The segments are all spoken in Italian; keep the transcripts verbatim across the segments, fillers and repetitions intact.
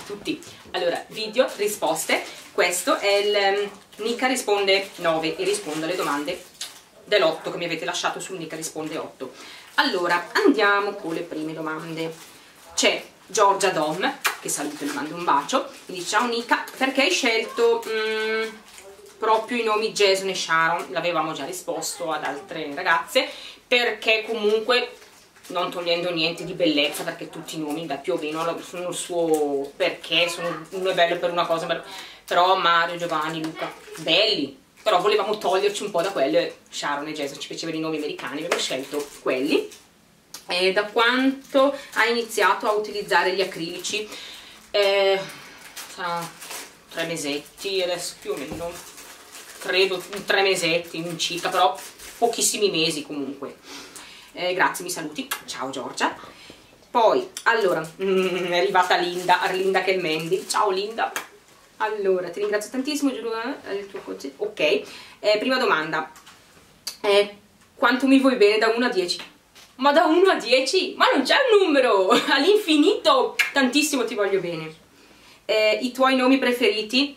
tutti. Allora, video, risposte. Questo è il um, Nica risponde nove e rispondo alle domande dell'otto che mi avete lasciato sul Nica risponde otto. Allora, andiamo con le prime domande. C'è Giorgia Dom, che saluto e le mando un bacio, mi dice: ciao Nica, perché hai scelto mm, proprio i nomi Jason e Sharon? L'avevamo già risposto ad altre ragazze, perché comunque, non togliendo niente di bellezza, perché tutti i nomi da più o meno sono il suo perché, sono, uno è bello per una cosa, però Mario, Giovanni, Luca, belli, però volevamo toglierci un po' da quello. Sharon e Jason ci piacevano i nomi americani, abbiamo scelto quelli. E da quanto hai iniziato a utilizzare gli acrilici? Eh, sarà tre mesetti, adesso più o meno, credo tre mesetti in circa, però pochissimi mesi comunque. Eh, grazie, mi saluti, ciao Giorgia. Poi, allora, mm, è arrivata Linda, Arlinda che è il Mandy, ciao Linda. Allora, ti ringrazio tantissimo, giuro, eh, il tuo consiglio. Ok, eh, prima domanda, eh, quanto mi vuoi bene da uno a dieci? Ma da uno a dieci? Ma non c'è un numero, all'infinito, tantissimo ti voglio bene. Eh, I tuoi nomi preferiti?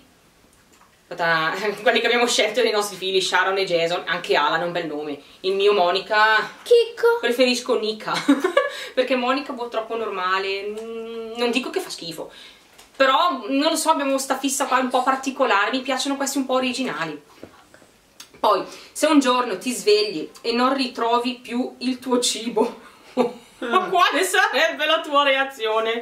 Quelli che abbiamo scelto dei nostri figli, Sharon e Jason, anche Alan è un bel nome. Il mio Monica, Chicco, preferisco Nica, perché Monica è troppo normale, non dico che fa schifo, però non lo so, abbiamo sta fissa qua un po' particolare, mi piacciono questi un po' originali. Poi, se un giorno ti svegli e non ritrovi più il tuo cibo, ma quale sarebbe la tua reazione?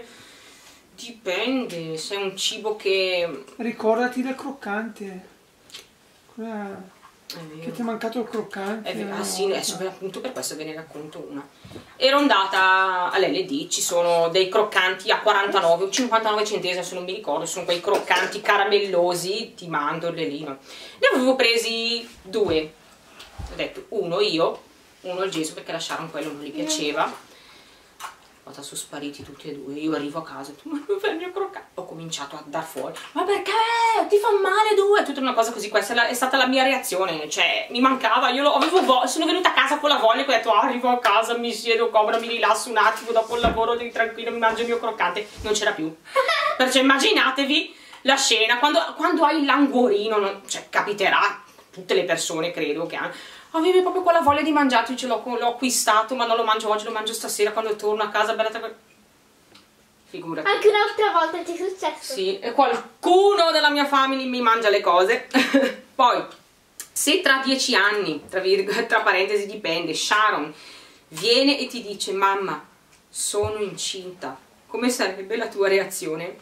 Dipende, se è un cibo che... Ricordati del croccante. Quella... che ti è mancato il croccante. È vero, ah sì, adesso appunto per questo ve ne racconto una. Ero andata all'L D, ci sono dei croccanti a quarantanove o cinquantanove centesimi, adesso non mi ricordo, sono quei croccanti caramellosi di mandorle lì. No? Ne avevo presi due, ho detto uno io, uno il Gesù perché lasciarono quello, non gli piaceva. Sono spariti tutti e due, io arrivo a casa e tu, ma dove è il mio croccante? Ho cominciato a dar fuori, ma perché? Ti fa male due? Tutta una cosa così, questa è stata la mia reazione, cioè mi mancava, io lo, avevo sono venuta a casa con la voglia e ho detto ah, arrivo a casa, mi siedo comoda, mi rilasso un attimo dopo il lavoro, tranquillo, mi mangio il mio croccante, non c'era più. Perciò immaginatevi la scena, quando, quando hai il languorino, non, cioè capiterà, tutte le persone credo che hanno, avevi proprio quella voglia di mangiarti, ce l'ho acquistato, ma non lo mangio oggi, lo mangio stasera quando torno a casa, bella tra... Figurati. Anche un'altra volta ti è successo? Sì, e qualcuno della mia famiglia mi mangia le cose. Poi, se tra dieci anni, tra, tra parentesi dipende, Sharon viene e ti dice mamma, sono incinta, come sarebbe la tua reazione?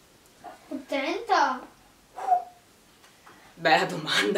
Contenta? Bella domanda.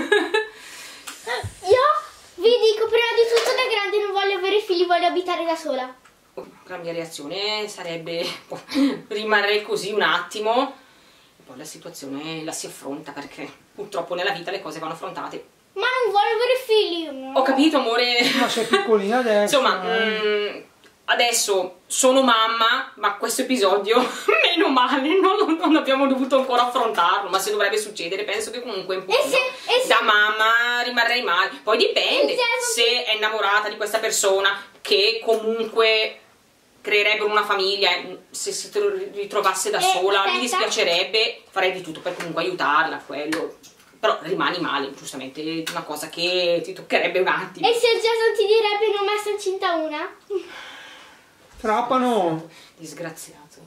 Io vi dico, prima di tutto da grande non voglio avere figli, voglio abitare da sola. La mia reazione sarebbe rimanere così un attimo e poi la situazione la si affronta, perché purtroppo nella vita le cose vanno affrontate. Ma non voglio avere figli. Ho capito amore. Ma sei piccolina adesso. Insomma, eh. mh, adesso sono mamma, ma questo episodio meno male non, non abbiamo dovuto ancora affrontarlo, ma se dovrebbe succedere penso che comunque un po' da mamma rimarrei male. Poi dipende se è innamorata di questa persona che comunque creerebbero una famiglia, se si ritrovasse da sola mi dispiacerebbe, farei di tutto per comunque aiutarla, quello, però rimani male, giustamente, è una cosa che ti toccherebbe un attimo. E se il Jason ti direbbe non mi sta incinta una? Trapano! Disgraziato.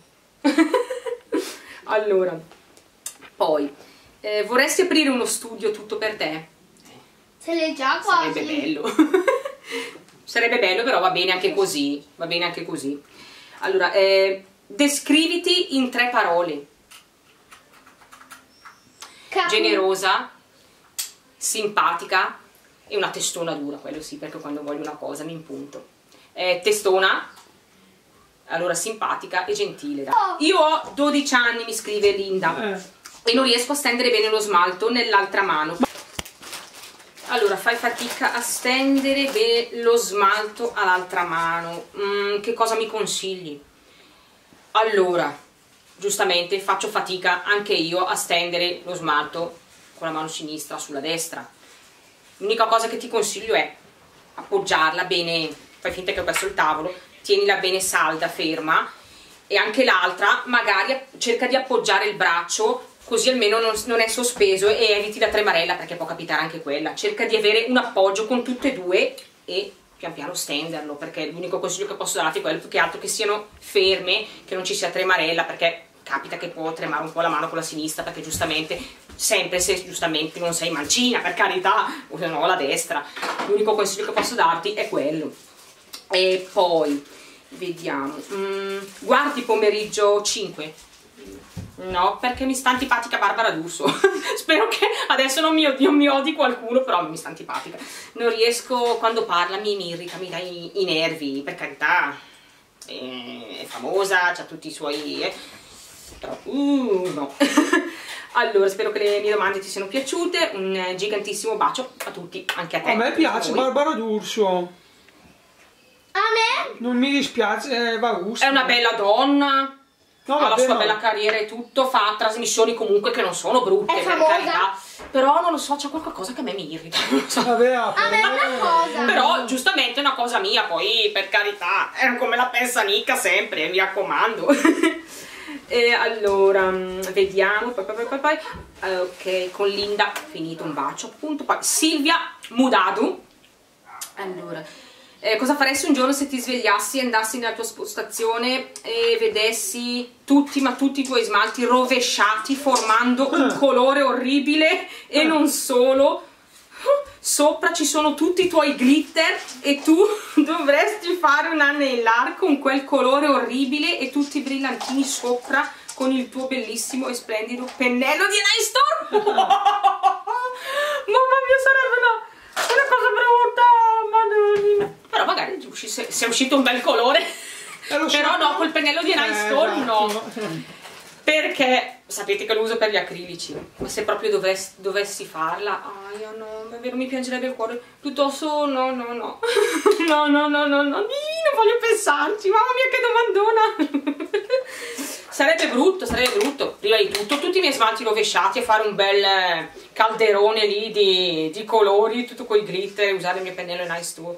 Allora, poi, eh, vorresti aprire uno studio tutto per te? Se l'è già quasi. Sarebbe bello. Sarebbe bello, però va bene anche così, va bene anche così. Allora, eh, descriviti in tre parole. Capo. Generosa, simpatica e una testona dura, quello sì, perché quando voglio una cosa mi impunto. Eh, testona, allora simpatica e gentile. Oh. Io ho dodici anni, mi scrive Linda, eh. e non riesco a stendere bene lo smalto nell'altra mano. Allora, fai fatica a stendere bene lo smalto all'altra mano. Mm, che cosa mi consigli? Allora, giustamente faccio fatica anche io a stendere lo smalto con la mano sinistra sulla destra. L'unica cosa che ti consiglio è appoggiarla bene, fai finta che ho perso il tavolo, tienila bene salda, ferma, e anche l'altra magari cerca di appoggiare il braccio, così almeno non, non è sospeso e eviti la tremarella, perché può capitare anche quella. Cerca di avere un appoggio con tutte e due e pian piano stenderlo, perché l'unico consiglio che posso darti è quello, più che altro che siano ferme, che non ci sia tremarella, perché capita che può tremare un po' la mano con la sinistra, perché giustamente, sempre se giustamente non sei mancina, per carità, o se no la destra. L'unico consiglio che posso darti è quello. E poi vediamo, mm, guardi pomeriggio cinque? No, perché mi sta antipatica Barbara D'Urso. Spero che adesso non mi, odi, non mi odi qualcuno, però mi sta antipatica. Non riesco, quando parla mi, mi irrita, mi dà i, i nervi, per carità. È, è famosa, ha tutti i suoi... Eh. Però, uh, no. Allora, spero che le mie domande ti siano piaciute. Un gigantissimo bacio a tutti, anche a te. A me piace Barbara D'Urso. A me? Non mi dispiace, va gusto. È una bella donna. No, ha la vabbè, sua ma... bella carriera e tutto, fa trasmissioni comunque che non sono brutte, È per famosa. carità, però non lo so, c'è qualcosa che a me mi irrita, non lo so. Vabbè, A me è una cosa. Però giustamente è una cosa mia, poi per carità, è come la pensa Nica sempre, mi raccomando. E allora, vediamo, poi, poi, poi, poi. Ok, con Linda, finito un bacio appunto, poi Silvia Mudadu. Allora... Eh, cosa faresti un giorno se ti svegliassi e andassi nella tua postazione e vedessi tutti, ma tutti i tuoi smalti rovesciati formando un colore orribile e non solo, sopra ci sono tutti i tuoi glitter e tu dovresti fare una nail art con quel colore orribile e tutti i brillantini sopra con il tuo bellissimo e splendido pennello di Night Storm? Mamma mia, sarebbe una... una cosa brutta, madonna. Però magari se è uscito un bel colore. Eh, però no, col pennello di Night Storm eh, no. Perché sapete che lo uso per gli acrilici. Ma se proprio dovessi, dovessi farla, ah, io no, davvero mi piangerebbe il cuore. Piuttosto no, no, no. No, no, no, no, no. Non voglio pensarci. Mamma mia, che domandona. Sarebbe brutto, sarebbe brutto. Prima di tutto, tutti i miei smalti rovesciati e fare un bel calderone lì di, di colori, tutto quei glitter, e usare il mio pennello Night Storm.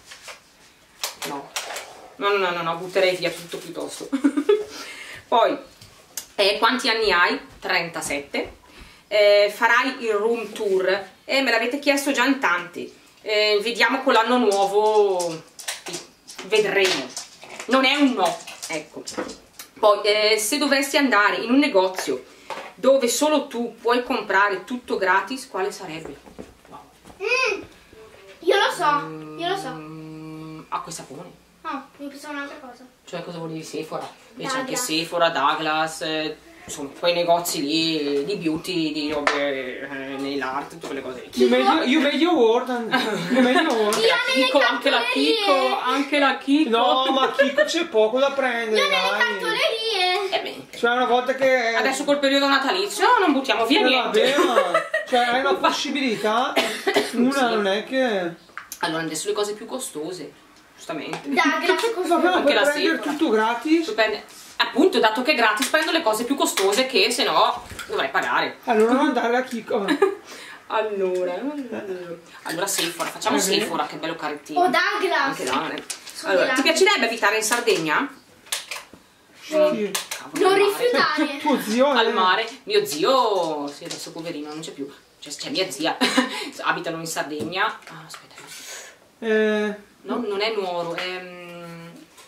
No. No, no, no, no, butterei via tutto piuttosto. Poi, eh, quanti anni hai? trentasette. Eh, farai il room tour? Eh, me l'avete chiesto già in tanti. Eh, vediamo con l'anno nuovo. Vedremo. Non è un no, ecco. Poi, eh, se dovessi andare in un negozio dove solo tu puoi comprare tutto gratis, quale sarebbe? Mm, io lo so, io lo so. Mm, acqua e sapone. No, mi pensavo un'altra cosa. Cioè, cosa volevi? Sephora? Invece Douglas. anche Sephora, Douglas, eh, insomma, quei negozi lì di beauty, di robe, eh, nail art, tutte quelle cose lì. You made your, you made your word, you made your word. Io nelle Kiko, anche la cartolerie. Kiko, anche la Kiko. No, ma Kiko c'è poco da prendere, Io nelle dai. cartolerie. Eh beh, Cioè una volta che... adesso col periodo natalizio non buttiamo via Eh, niente. vabbè, ma... Cioè hai una possibilità, una Sì. non è che... Allora, adesso le cose più costose, giustamente. Douglas, così. Vabbè, ma Anche puoi la prendere Sephora. tutto gratis. Tu prendi- Appunto, dato che è gratis, prendo le cose più costose che se no dovrei pagare. Allora non andare a Kiko. Allora, allora Sephora, facciamo Eh, Sephora, che bello carettino. O Douglas. Anche Douglas. Sono Allora, grandi. ti piacerebbe abitare in Sardegna? Sì. Cavolo, Non al mare. rifiutare. Tuo zio è... Al mare. Mio zio, sì, adesso poverino non c'è più. Cioè, c'è mia zia. Abitano in Sardegna. Ah, aspetta. Eh... No, non è Nuoro, è... mm,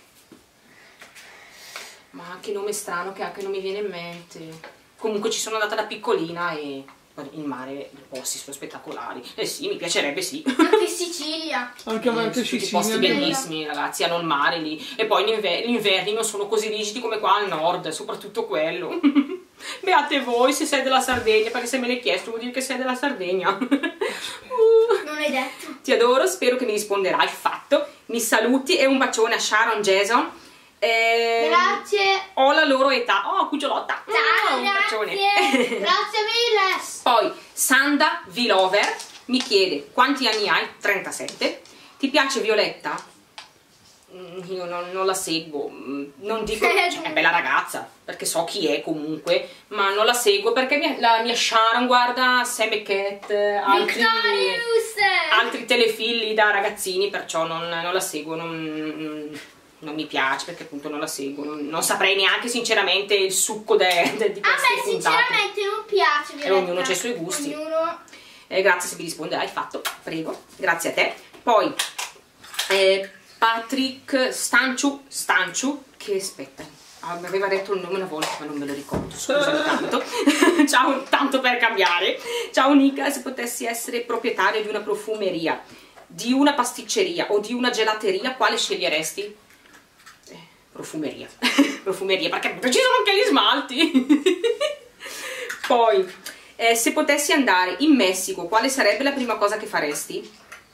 ma che nome strano che anche non mi viene in mente. Comunque ci sono andata da piccolina e il mare, i posti sono spettacolari. Eh sì, mi piacerebbe, sì. Anche Sicilia. Anche a me Eh, anche tutti Sicilia. posti bellissimi, ragazzi, hanno il mare lì. E poi gli, inver gli inverni non sono così rigidi come qua al nord, soprattutto quello. Beate voi se sei della Sardegna, perché se me l'hai chiesto vuol dire che sei della Sardegna. Uh. Non hai detto. Ti adoro, spero che mi risponderai, fatto. Mi saluti e un bacione a Sharon Jason. Eh, Grazie. Ho la loro età. Oh, cucciolotta. Ciao, Mm, un grazie. bacione. Grazie mille. Poi Sanda Vilover mi chiede quanti anni hai? trentasette. Ti piace Violetta? Mm, Io non, non la seguo, Mm, non dico, cioè, è bella ragazza, perché so chi è comunque, ma non la seguo perché mia- la mia Sharon guarda Sam e Cat, altri, Victorious. altri telefilm da ragazzini, perciò non, non la seguo, non, non mi piace perché appunto non la seguo, non, non saprei neanche sinceramente il succo de, de, di queste A me puntate. sinceramente non piace, Violetta. E ognuno ha i suoi gusti. Ognuno... Eh, grazie se mi risponde, hai fatto, prego, grazie a te. Poi eh, Patrick Stanciu, Stanciu, che aspetta, ah, mi aveva detto il nome una volta ma non me lo ricordo, scusami tanto. Ciao, tanto per cambiare. Ciao Nica, se potessi essere proprietario di una profumeria, di una pasticceria o di una gelateria, quale sceglieresti? Eh, profumeria. Profumeria, perché ci sono anche gli smalti. Poi, eh, se potessi andare in Messico, quale sarebbe la prima cosa che faresti?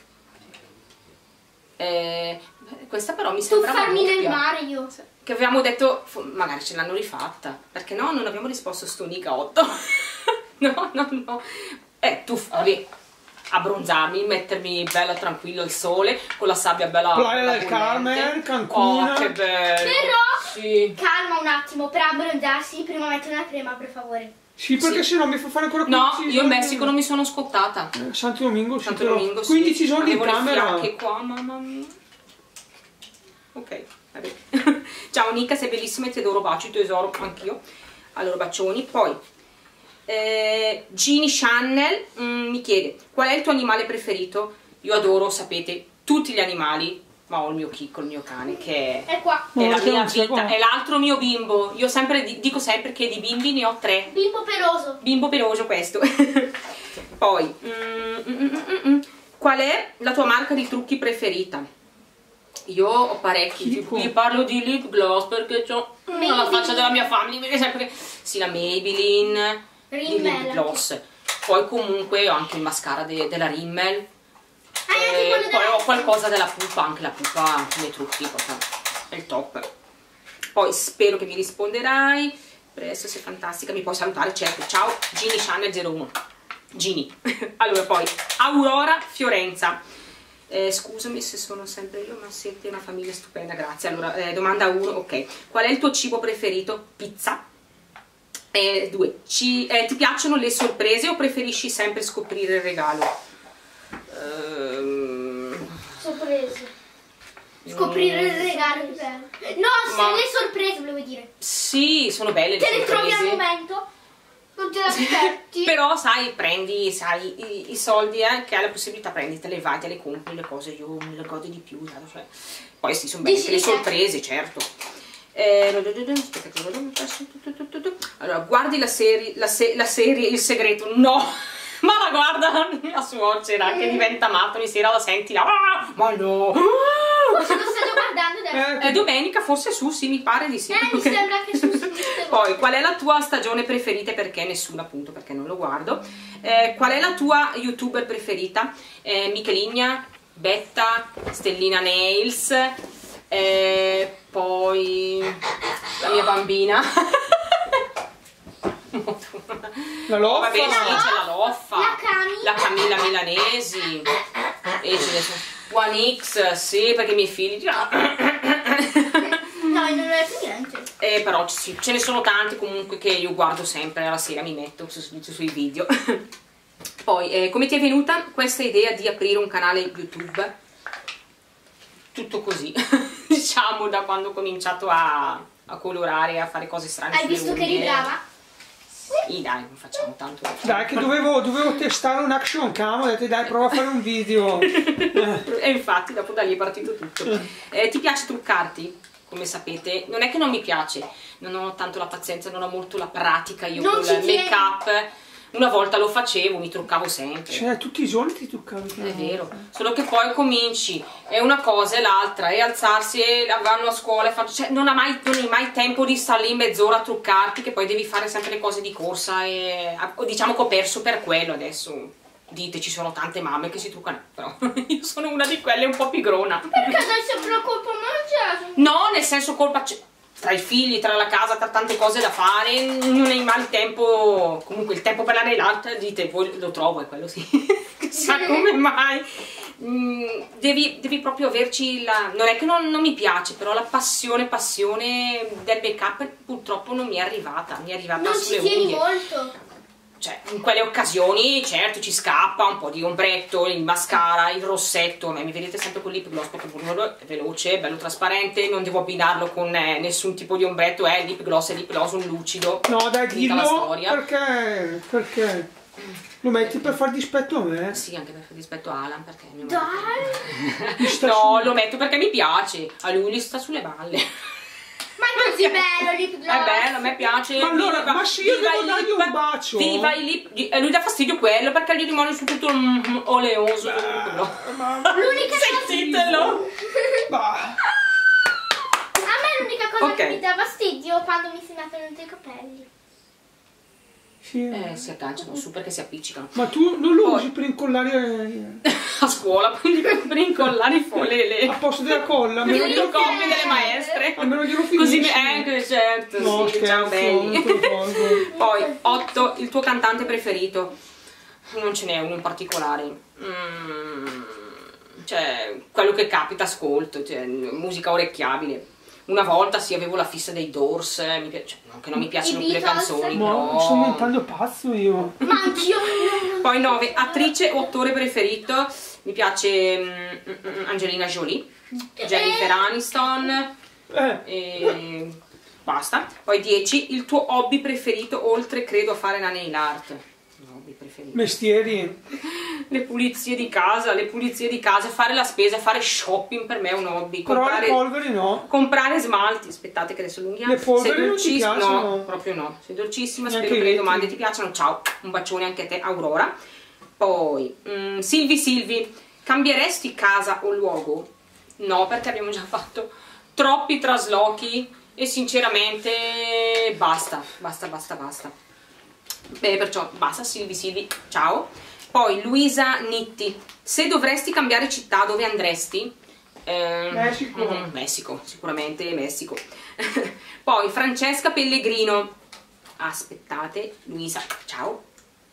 Eh, questa però mi sembra Tuffarmi nel doppia. mare io. Che avevamo detto, magari ce l'hanno rifatta, perché no, non abbiamo risposto sto Nica otto. No, no, no. Eh, tu, vabbè, abbronzarmi, mettermi bella tranquillo al sole, con la sabbia bella... Playa bella del bollente. Carmen, Cancun. Oh, che bello. Però, Sì. calma un attimo, per abbronzarsi prima mettere una crema, per favore. Sì, perché Sì. sennò mi fa fare ancora No, quindici io in giorni. Messico non mi sono scottata. Eh, Santo Domingo, sì, Santo però. Domingo, sì. quindici giorni in Avevo le camera. fiache qua, mamma mia. Ok, vabbè. Ciao Nica, sei bellissima e ti adoro, baci tesoro, anch'io. Allora, bacioni. Poi, eh, Ginny Channel mm, mi chiede, qual è il tuo animale preferito? Io adoro, sapete, tutti gli animali, ma ho il mio Chicco, il mio cane, che È qua. è la No, mia non c'è vita, qua. è l'altro mio bimbo. Io sempre di- dico sempre che di bimbi ne ho tre. Bimbo peloso. Bimbo peloso questo. Poi, mm, mm, mm, mm, mm. qual è la tua marca di trucchi preferita? Io ho parecchi, Tipo? vi parlo di lip gloss perché ho la Maybelline. faccia della mia famiglia, perché sempre che sì, la Maybelline di Rimmel. lip gloss. Poi comunque ho anche il mascara de- della Rimmel. Ah, anche Eh, quello poi della- ho qualcosa della pupa, anche la pupa nei trucchi, proprio è il top. Poi spero che mi risponderai presto, sei fantastica, mi puoi salutare, certo. Ciao Ginny Channel zero uno. Ginny. Allora poi Aurora Fiorenza. Eh, scusami se sono sempre io, ma siete una famiglia stupenda, grazie. Allora, eh, domanda uno, ok. Qual è il tuo cibo preferito? Pizza. Eh, due. Ci, eh, ti piacciono le sorprese o preferisci sempre scoprire il regalo? Ehm, Sorprese. Scoprire il regalo, che bello. No, Ma- se le sorprese, volevo dire. sì, sono belle le Te le trovi al sorprese. momento, non te l'aspetti. Però sai, prendi, sai, i, i soldi eh, che hai la possibilità, prendi, te le vai, te le compri, le cose, io me le godo di più, dai, cioè. Poi sì, sono belle Dici le di te. sorprese, certo. Eh, aspetta che lo- allora, guardi la serie, la, se- la serie Il Segreto, no! Ma la guarda mia suocera che diventa matta, ogni sera la senti là, ah, ma no! Forse lo sto già guardando adesso. Eh, Eh, domenica forse su, sì, mi pare di sì. Eh, mi sembra che su su tutte Poi, qual è la tua stagione preferita? Perché nessuna, appunto, perché non lo guardo. Eh, qual è la tua youtuber preferita? Eh, Micheligna, Betta, Stellina Nails, eh, poi la mia bambina. la Oh, loffa. vabbè, sì, c'è la Loffa, La Camilla. la Camilla Milanesi, e ce ne sono. One X, sì, perché i miei figli... No, non ho detto niente. Eh, però sì, ce ne sono tanti comunque che io guardo sempre, alla sera mi metto su, su, sui video. Poi, eh, come ti è venuta questa idea di aprire un canale YouTube? Tutto così, diciamo, da quando ho cominciato a, a colorare, a fare cose strane. Hai sulle visto che unghie. eri brava? Sì, dai, non facciamo tanto. Dai, che dovevo, dovevo testare un action cam, ho detto dai, prova a fare un video. Eh, E infatti dopo da lì è partito tutto. Eh, ti piace truccarti? Come sapete, non è che non mi piace, non ho tanto la pazienza, non ho molto la pratica io Non con ci il tieni. make up. Una volta lo facevo, mi truccavo sempre. cioè, tutti i giorni ti toccavi. È vero, solo che poi cominci, è una cosa e l'altra, e alzarsi e vanno a scuola e faccio, cioè non, ha mai, non hai mai tempo di stare lì mezz'ora a truccarti, che poi devi fare sempre le cose di corsa e diciamo che ho perso per quello adesso. Dite, ci sono tante mamme che si truccano, però io sono una di quelle un po' pigrona. Perché dai sempre la colpa a me? No, nel senso colpa tra i figli, tra la casa, tra tante cose da fare, non hai mai il tempo, comunque il tempo per la nail art, dite, voi lo trovo, è quello sì, chissà come mai. Mm, devi, devi proprio averci la, non è che non, non mi piace, però la passione, passione del make up purtroppo non mi è arrivata, mi è arrivata Non ci sulle tieni unghie. molto. cioè in quelle occasioni certo ci scappa un po' di ombretto, il mascara, il rossetto. A me mi vedete sempre con lip gloss perché è veloce, bello trasparente, non devo abbinarlo con eh, nessun tipo di ombretto, è eh, lip gloss e lip gloss, un lucido. No dai, dillo, perché, perché lo metti per far dispetto a me? Sì, anche per far dispetto a Alan, perché mio dai! No, lo metto perché mi piace, a lui gli sta sulle balle. Ma è così bello lip gloss. È bello, a me piace. Ma allora, viva, ma sì, io viva devo dargli un bacio. Viva il lip. E lui dà fastidio quello perché gli rimane su tutto mm, oleoso. L'unica Sentitelo. A me l'unica cosa okay. che mi dà fastidio quando mi si mettono dentro i capelli. Sì. Eh, si agganciano su perché si appiccicano. Ma tu non lo Poi... usi per incollare a scuola, per incollare i folele a posto della colla, me lo glielo copie delle maestre, almeno glielo finisci. Così eh, certo, no, sì, scherzo, ciao belli. Poi otto, il tuo cantante preferito. Non ce n'è uno in particolare. Mm, cioè, quello che capita ascolto, cioè, musica orecchiabile. Una volta sì, avevo la fissa dei Doors, eh, mi piace, no, che non mi piacciono più le canzoni, ma però... sto diventando pazzo io. Ma anch'io. Poi nove, attrice o attore preferito, mi piace mm, Angelina Jolie, Jennifer Aniston, eh. e basta. Poi dieci, il tuo hobby preferito, oltre credo a fare la nail art. Hobby preferito. Mestieri. Le pulizie di casa, le pulizie di casa, fare la spesa, fare shopping per me è un hobby. Comprare, però le polveri no. Comprare smalti, aspettate che adesso allunghiamo. Le polveri sei non ti piacciono? No, proprio no. Sei dolcissima, neanche spero che le domande ti piacciono. Ciao, un bacione anche a te, Aurora. Poi, mm, Silvi Silvi, cambieresti casa o luogo? No, perché abbiamo già fatto troppi traslochi e sinceramente basta, basta, basta, basta. Beh, perciò basta, Silvi Silvi, ciao. Poi Luisa Nitti, se dovresti cambiare città dove andresti? Eh, Messico. Mm, Messico, sicuramente Messico. Poi Francesca Pellegrino, aspettate, Luisa, ciao.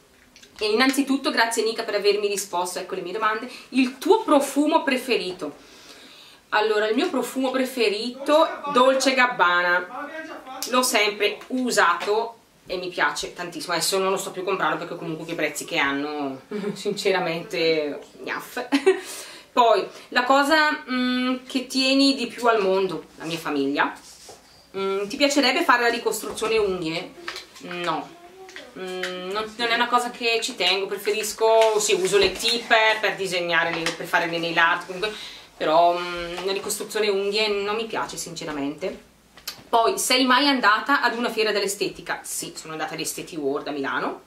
E innanzitutto grazie Nica per avermi risposto, ecco le mie domande. Il tuo profumo preferito? Allora, il mio profumo preferito, Dolce Gabbana, l'ho sempre usato e mi piace tantissimo. Adesso non lo sto più comprando perché comunque che prezzi che hanno, sinceramente, gnaff. Poi, la cosa mh, che tieni di più al mondo, la mia famiglia. Mh, ti piacerebbe fare la ricostruzione unghie? No. Mm, non, non è una cosa che ci tengo, preferisco, sì, uso le tip per disegnare, le, per fare le nail art, comunque, però mm, la ricostruzione unghie non mi piace sinceramente. Poi, sei mai andata ad una fiera dell'estetica? Sì, sono andata all'Esteti World a Milano.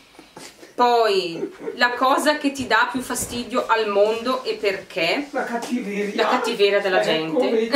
Poi, la cosa che ti dà più fastidio al mondo e perché? La cattiveria. La cattiveria della ecco, gente. Vedi,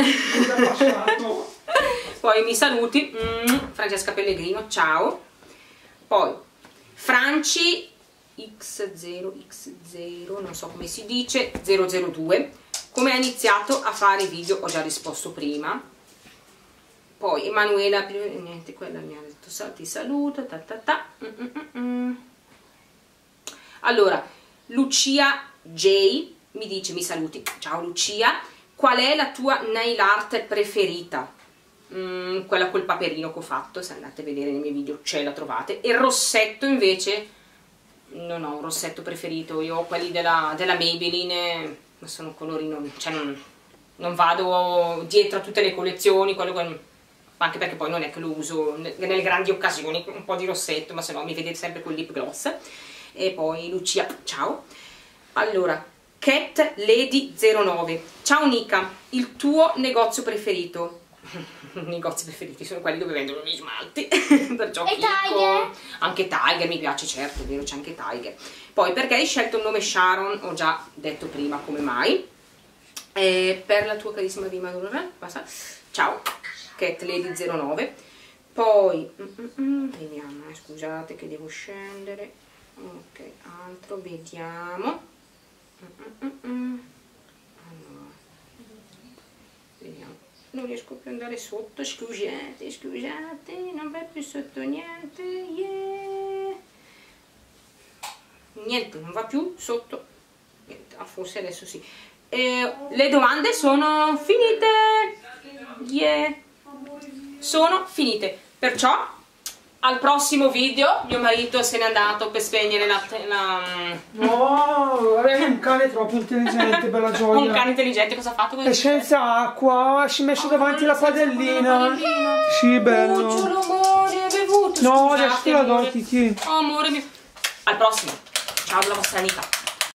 poi mi saluti, mm, Francesca Pellegrino, ciao. Poi Franci X zero X zero, non so come si dice, zero zero due, come ha iniziato a fare video? Ho già risposto prima. Poi Emanuela, niente, quella mi ha detto ti saluto, ta ta ta. Mm -mm -mm -mm. Allora, Lucia J mi dice mi saluti, ciao Lucia, qual è la tua nail art preferita? Mm, quella col paperino che ho fatto, se andate a vedere nei miei video ce la trovate. E il rossetto invece non ho un rossetto preferito, io ho quelli della, della Maybelline, ma sono colori, non, cioè non, non vado dietro a tutte le collezioni, quello che, anche perché poi non è che lo uso nelle grandi occasioni, un po' di rossetto, ma se no mi vedete sempre col lip gloss. E poi Lucia, ciao. Allora, Cat Lady zero nove, ciao Nica, il tuo negozio preferito? I negozi preferiti sono quelli dove vendono gli smalti. Perciò e Tiger? Anche Tiger mi piace, certo, è vero, c'è anche Tiger. Poi perché hai scelto il nome Sharon? Ho già detto prima come mai. E per la tua carissima di Madonna, ciao Cat Lady zero nove. Poi mm, mm, mm, vediamo, eh, scusate che devo scendere. Ok, altro, vediamo. Mm, mm, mm. Allora, vediamo. Non riesco più ad andare sotto, scusate, scusate, non va più sotto niente, yeah. Niente, non va più sotto, niente. Ah, forse adesso sì. Eh, le domande sono finite, yeah. Sono finite, perciò al prossimo video. Mio marito se n'è andato per spegnere la... la... No, è un cane troppo intelligente per la gioia. Un cane intelligente cosa ha fatto? È senza acqua, si è messo oh, davanti la padellina. Sì, bello. Cucciolo, amore, hai bevuto? No, Scusate, adesso te la do, amore. Kiki. Oh, amore mio. Al prossimo. Ciao alla vostra amica.